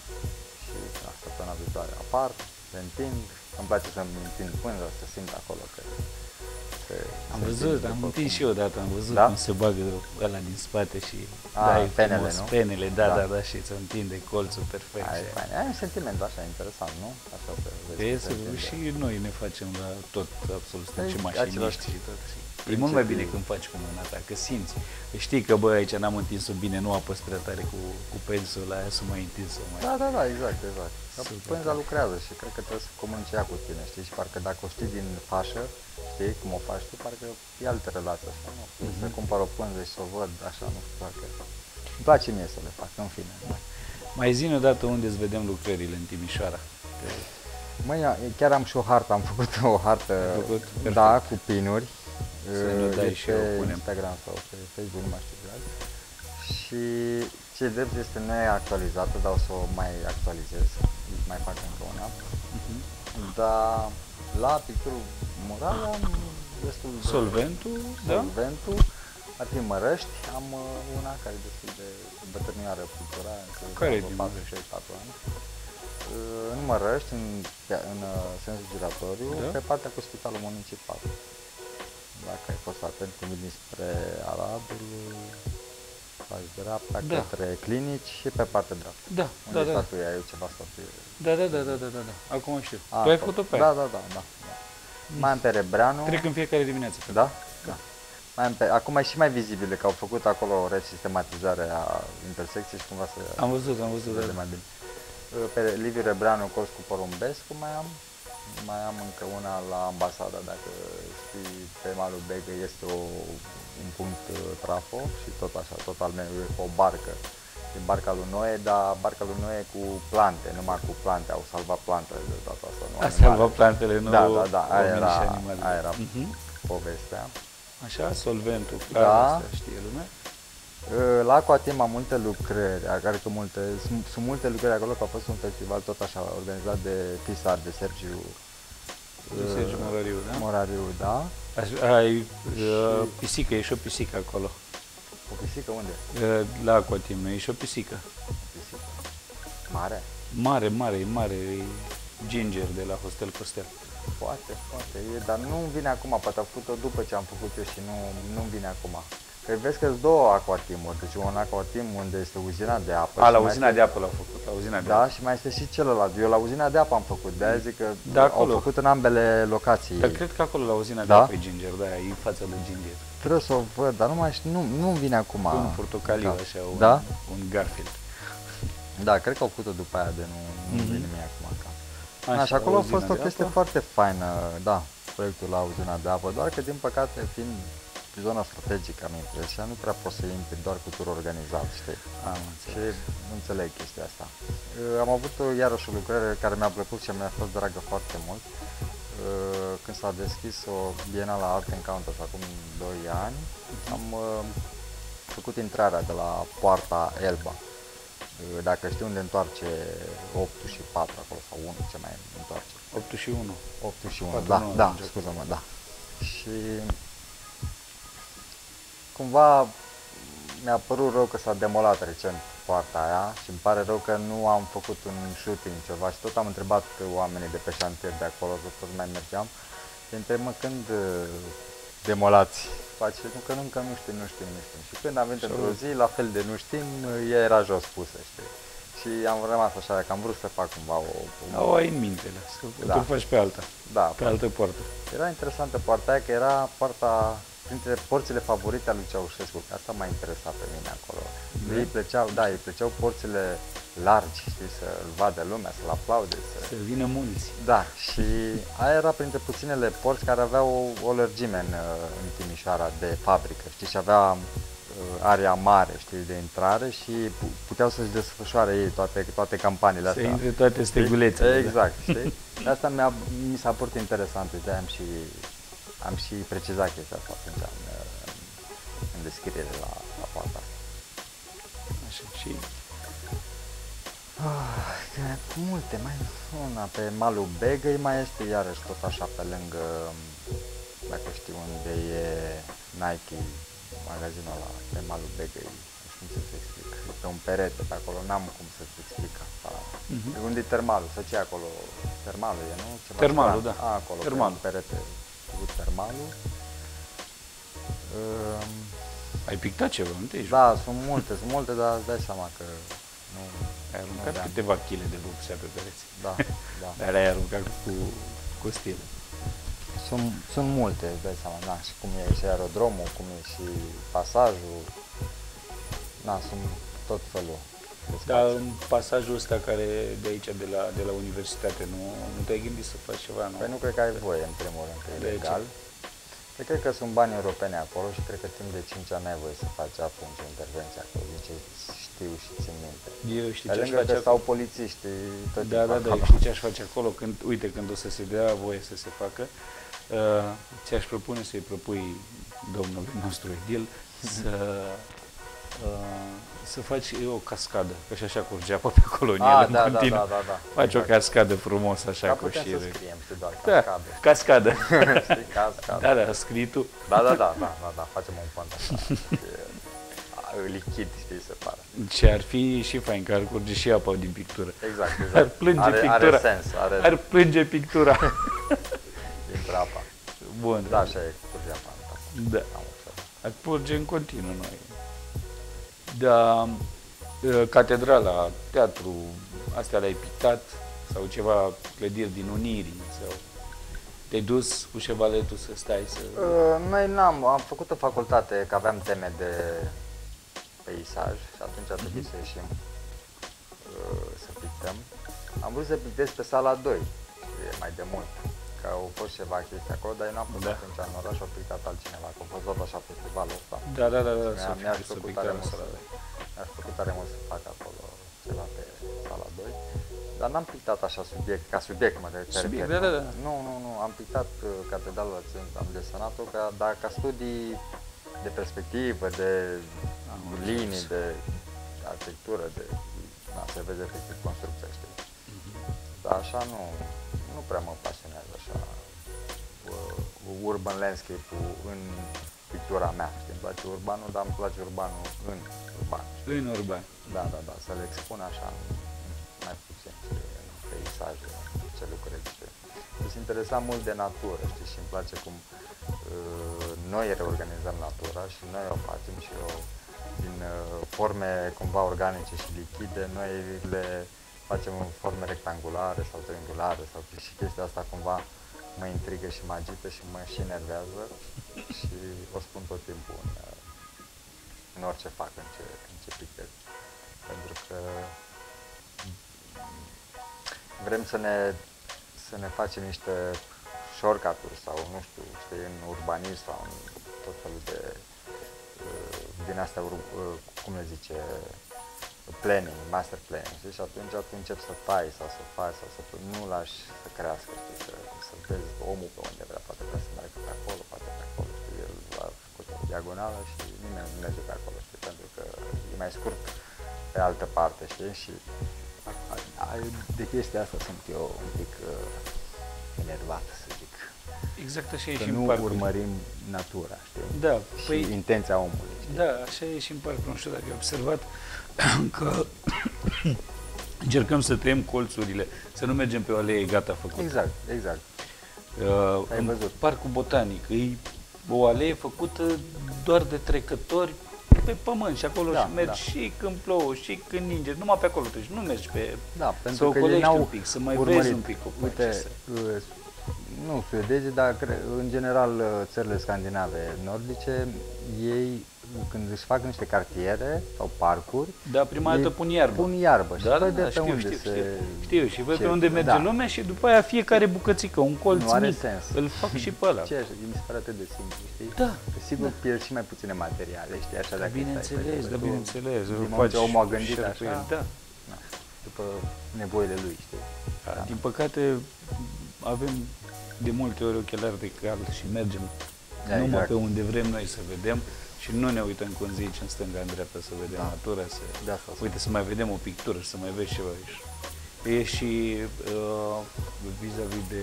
Și la săptămâna viitoare apar, le întind, îmi place să-mi întind pânza, să simt acolo că... că Am se văzut, întind am după întins cum- și eu odată, am văzut Da? cum se bagă ăla din spate și A, dai penele, frumos, nu? penele, da, Da. da, da, și îți întinde colțul perfect. Ai, și- fain. Ai un sentiment așa interesant, nu? Așa să vezi. E că se să, întinde. și noi ne facem la tot, absolut, suntem Păi, și același mașiniști și tot. Și e mult mai bine când faci cu mâna ta, că simți. Știi că, bă, aici n-am întins-o bine, nu a păstrat prea tare cu, cu pensul la aia, să mai întins-o mai. Da, da, da, exact, exact. Dar Super pânza tare. lucrează și cred că trebuie să comunice ea cu tine, știi? Și parcă dacă o știi din fașă, știi cum o faci tu, parcă e altă relație așa, nu? Mm-hmm. Să cumpăr o pânză și să o văd așa, nu știu, parcă... Îmi place mie să le fac, în fine. Mai zi odată unde îți vedem lucrările în Timișoara. Măi, chiar am și o hartă, am făcut o hartă, Ai făcut? da, cu pinuri. Să ne dai e și pe eu, punem. Instagram sau pe Facebook, nu mai știu exact. Și ce drept este neactualizată, dar o să o mai actualizez, mai fac încă una. Mhm. Dar la picturul mural am destul de... Solventul, da? Solventul, ar fi Mărăști, am uh, una care e destul de bătrânioară pictura, Care e vreo din patru, șase, patru ani. Uh, În Mărăști, în, în uh, sens giratoriu, Da? pe partea cu spitalul municipal. Dacă ai fost atent când vii spre Aradul, faci dreapta Da. către clinici și pe partea dreaptă. Da, Unde da, e da. statuia, e ceva statuie. Da, da, da, da, da, da, da. Acum știu. A, Tu ai tot. făcut pe Da, aia. da, da, da, da. Mai am pe Rebreanu. Trec în fiecare dimineață. pe Da? Da. Mai am pe, acum e și mai vizibile, că au făcut acolo o resistematizare a intersecției și cumva să Am văzut, am văzut. se vede Da. mai bine. Pe Liviu Rebreanu, curs cu Porumbescu mai am. Mai am încă una la ambasada, dacă știi, pe malul Begă este o, un punct uh, trafo și tot așa, tot al meu, e o barcă. E barca lui Noe, dar barca lui Noe cu plante, numai cu plante, au salvat plantele de data asta. Nu A salvat plantele, nu da, da, da, aia oamenii era, și animalele. aia era Uh-huh. povestea. Așa, solventul, clar, Da. asta știe lumea. Uh, La Aquatim am multe lucrări, care că multe, sunt, sunt multe lucrări acolo, că a fost un festival tot așa organizat de Pisar, de Sergiu De Sergiu Morariu, da? Morariu, da. Aș- Ai uh, pisică, e și o pisică acolo. O pisică unde? Uh, La Aquatim, nu e și o pisică. Pisică. Mare? Mare, mare, e mare, e Ginger de la Hostel Costel. Poate, poate, e, dar nu-mi vine acum, poate am făcut-o după ce am făcut eu și nu, nu-mi vine acum. Că vezi că sunt două aquatimuri, deci un aquatim unde este uzina de apă. A, și la mai uzina este- de apă l-au făcut, la uzina de Da, apă. și mai este și celălalt. Eu la uzina de apă am făcut, de-aia zic că Da, au acolo. făcut în ambele locații. Dar cred că acolo la uzina de Da? apă e Ginger, da, e în fața lui Ginger. Trebuie să o văd, dar nu mai știu, nu, nu-mi vine acum. Un portocaliu, Da. așa, un, Da? un Garfield. Da, cred că au făcut-o după aia de nu, nu Mhm. vine mie acum. Ca. Așa, Da, și acolo a uzina fost o de chestie apă. foarte faină, da, proiectul la uzina de apă, doar că din păcate fiind zona strategică am impresia, nu prea poți să intri doar cu tur organizat, știi? Am Și înțeles. nu înțeleg chestia asta. Uh, Am avut uh, iarăși o lucrare care mi-a plăcut și mi-a fost dragă foarte mult. Uh, Când s-a deschis o Bienală la Art Encounters acum doi ani, am uh, făcut intrarea de la poarta Elba. Uh, Dacă știi unde întoarce opt și patru acolo, sau unu, ce mai întoarce? opt și unu. opt și unu, patru, da, nu, da, ajunge. scuză-mă, da. Și cumva mi-a părut rău că s-a demolat recent poarta aia și îmi pare rău că nu am făcut un shooting ceva și tot am întrebat oamenii de pe șantier de acolo, că tot mai mergeam, și întreb, mă, când uh, demolați? Face, nu, că nu, încă nu știm, nu știm, nu știm. Și când am venit Și într-o zi, la fel de nu știm, ea era jos pusă, știi? Și am rămas așa, că am vrut să fac cumva o... o O ai în minte, să Da. o faci pe alta, da, pe altă poartă. era interesantă poarta aia, că era poarta printre porțile favorite ale lui Ceaușescu, că asta m-a interesat pe mine acolo. Da? Ei plăceau, da, îi plăceau porțile largi, știi, să-l vadă lumea, să-l aplaude, să... Să vină mulți. Da, și aia era printre puținele porți care aveau o, o lărgime în, în Timișoara de fabrică, știi, și avea uh, area mare, știi, de intrare și pu- puteau să-și desfășoare ei toate, toate campaniile Să astea. intre toate stegulețele. Exact, știi? De asta mi-a, mi s-a părut interesant, uite, am și, am și precizat chestia asta atunci în, în descriere la, la poarta asta. Așa, și Ah, că multe, mai una pe malul Begăi, mai este iarăși tot așa pe lângă, dacă știi unde e Nike, magazinul ăla, pe malul Begăi, nu știu cum să-ți explic, e pe un perete pe acolo, n-am cum să-ți explic asta. Mhm. Unde e termalul, să ce e acolo, termalul e, nu? Ceva Termalul, stran. da. A, acolo, Termalul. pe un perete cu termalul. Um, ai pictat ceva, nu te-ai da, sunt multe, sunt multe, dar îți dai seama că nu, Ai nu aruncat aveam. câteva chile de vopsea pe pereți. Da, da. Dar ai aruncat cu, cu stil. Sunt, sunt multe, îți dai seama, na, și cum e și aerodromul, cum e și pasajul, na, sunt tot felul de Dar spații. în pasajul ăsta care de aici, de la, de la universitate, nu, nu te-ai gândit să faci ceva, nu? Păi nu cred că ai voie, în primul rând, că e De legal. Păi cred că sunt bani europene acolo și cred că timp de cinci ani ai voie să faci atunci o intervenție acolo, din ce știu și țin minte. Eu știi Pe ce aș lângă face că acolo? stau polițiști tot Da, timpul da, da, acolo. știi ce aș face acolo? Când, uite, când o să se dea voie să se facă, uh, ți-aș propune să-i propui domnului nostru Edil să, uh, să faci o cascadă, că și așa curge apă pe acolo în Ah, el, da, în da, continuu. da, da, da. Faci o cascadă frumos, așa, Dar cu putem șire. să scriem, știi, doar Da, cascadă. cascadă. Știi, cascadă. Da, da, scrii tu. Da, da, da, da, da, da, facem un fond așa, e, lichid, știi, se pare. Și ar fi și fain, că ar curge și apa din pictură. Exact, exact. Ar plânge are, pictura. Are sens, are Ar plânge pictura. intră apa. Bun. Da, așa e, curge apa în casă. Da. Am observat. Ar curge în continuu noi. Da, catedrala, teatru, astea le-ai pictat? Sau ceva clădiri din Unirii? Sau te-ai dus cu șevaletul să stai să... Uh, Noi n-am, am făcut o facultate, că aveam teme de peisaj și atunci a trebuit să ieșim uh, să pictăm. Am vrut să pictez pe sala doi, e mai de mult. că au fost ceva chestii acolo, dar eu n-am fost Da. atunci în oraș, au pictat altcineva, că a fost tot așa festivalul ăsta. Da, da, da, da, Mi-a- să mi-a fie, să plăcut pictăm tare în mult sala să- doi. Mi-aș plăcut tare mult să fac acolo ceva pe sala doi, dar n-am pictat așa subiect, ca subiect mă te te Subiect, referi, da, nu? da, da. Nu, nu, nu, am pictat uh, catedrala, țin- am desenat-o, ca, dar ca studii de perspectivă, de Am linii, înțeles. de arhitectură, de, da, se vede efectiv construcția, știi. Mhm. Dar așa nu, nu prea mă pasionează așa uh, urban landscape-ul în pictura mea, știi, îmi place urbanul, dar îmi place urbanul în urban. În urban. Da, da, da, să le expun așa mai puțin, știi, în peisaje, ce lucruri, știi. Mi se interesa mult de natură, știi, și îmi place cum uh, noi reorganizăm natura și noi o facem și o, din uh, forme cumva organice și lichide, noi le facem în forme rectangulare sau triangulare sau și chestia asta cumva mă intrigă și mă agită și mă și enervează și o spun tot timpul în, uh, în orice fac, în ce, în ce pictez. Pentru că vrem să ne, să ne facem niște shortcut-uri sau, nu știu, știi, în urbanism sau în tot felul de, uh, din astea, ur- uh, cum le zice, planning, master planning, știi? Și atunci atunci încep să tai sau să faci sau să nu lași să crească, știi? Să, să vezi omul pe unde vrea, poate vrea să meargă pe acolo, poate pe acolo, știi? El a făcut o diagonală și nimeni nu merge pe acolo, știi? Pentru că e mai scurt pe altă parte, știi? Și a- a- a- de chestia asta sunt eu un pic uh, enervat, să zic. Exact așa e Să și în nu parcuri. urmărim natura, știi? Da, Și păi, intenția omului, știi? da, așa e și în parcuri. Nu știu dacă ai observat că încercăm să tăiem colțurile, să nu mergem pe o alee gata făcută. Exact, exact. Uh, Ai în văzut. Parcul Botanic e o alee făcută doar de trecători pe pământ și acolo Da, și mergi da. și când plouă și când ninge, numai pe acolo treci, nu mergi pe... Da, să pentru că ei ocolești n-au un pic, să mai urmărit. vezi un pic copacii. Uite, să- uh, nu suedezii, dar cre- în general uh, țările scandinave nordice, ei când își fac niște cartiere sau parcuri, Da, prima dată ei pun iarbă. pun iarbă și Da, da, văd de da, pe știu, unde știu, se... știu. Știu, și văd ce- pe unde merge da. lumea și după aia fiecare bucățică, un colț Nu are mic, sens. îl fac și pe ăla. Ce așa, mi se pare atât de simplu, știi? Da, Că sigur pierzi și mai puține materiale, știi, așa Da, dacă stai pe bineînțeles, acolo. da, Tu, bineînțeles. din îl moment faci ce omul a gândit șerpuie, așa, Da. na, după nevoile lui, știi? Da, din păcate avem de multe ori ochelari de cal și mergem Da, numai exact. pe unde vrem noi să vedem și nu ne uităm cum zici în stânga, în dreapta să vedem Da. natura, să... De asta spun. Uite, să mai vedem o pictură, să mai vezi ceva aici. E și uh, vis-a-vis de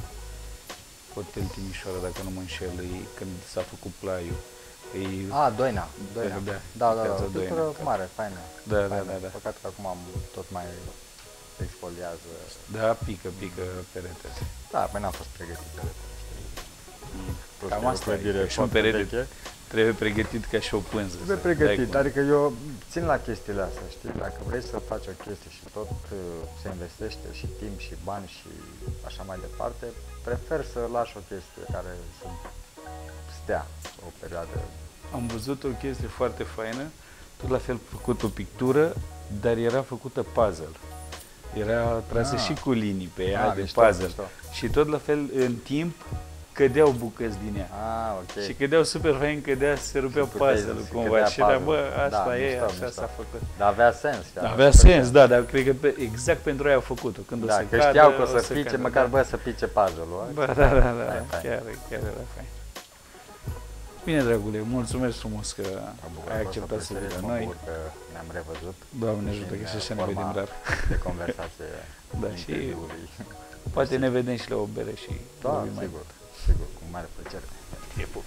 Hotel Timișoara, dacă nu mă înșel, e când s-a făcut plaiul. E, A, Doina, Doina. Da, Da, da, da, piața o Doina. pictură mare, faină. Da, da, faină. da, da. Păcat că acum am tot mai exfoliază. da, pică, pică peretele. Da, păi n-am fost pregătit de retele, știi? Plus Cam că e o asta clădire e, și un foarte perete veche. trebuie pregătit ca și o pânză. Trebuie să pregătit, dai cu- adică eu țin la chestiile astea, știi? Dacă vrei să faci o chestie și tot uh, se investește și timp și bani și așa mai departe, prefer să lași o chestie care să stea o perioadă. Am văzut o chestie foarte faină, tot la fel făcut o pictură, dar era făcută puzzle. Era trasă Ah. și cu linii pe ea Ah, de mișto, puzzle. mișto. Și tot la fel, în timp, cădeau bucăți din ea. Ah, ok. Și cădeau super fain, cădea, se rupeau Și puteai puzzle-ul să- cumva. cădea Și era, bă, puzzle. asta Da, e, mișto, așa mișto. s-a făcut. Dar avea sens. chiar. Avea sens, da, dar cred că pe, exact pentru aia au făcut-o. Când o Da, să că cadă, știau că o să pice, cadă, măcar da. bă să pice puzzle-ul. Bă, da, da, da, Fain, fain. chiar, chiar era fain. Bine, dragule, mulțumesc frumos că Mă bucur, ai a fost o acceptat să plăcere, vii la mă noi. bucur că ne-am revăzut. Doamne ajută, că în și așa ne forma vedem rar. de conversație Da, în și interviului. poate ne vedem și la o bere și Da, vorbim mai sigur, sigur, cu mare plăcere. mult.